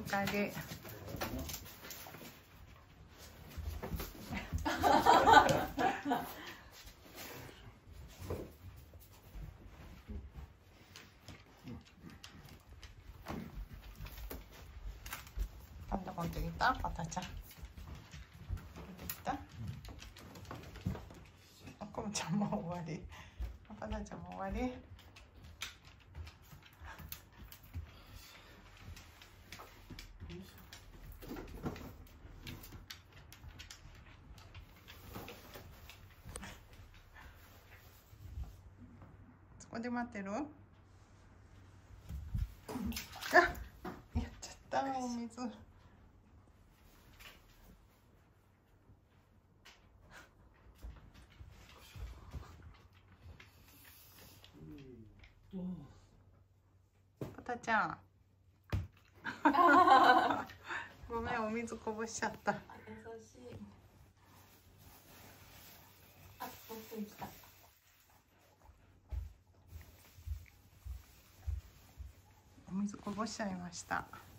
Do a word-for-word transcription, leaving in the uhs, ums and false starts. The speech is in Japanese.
かえり。パンダ持ってきた？パタちゃん。持ってきた？あこむちゃんも終わり。パタちゃんも終わり。そこで待ってる？あ、やっちゃったお水。パタちゃん。ごめん、お水こぼしちゃった。 優しい。あ、持ってきた。 お水こぼしちゃいました。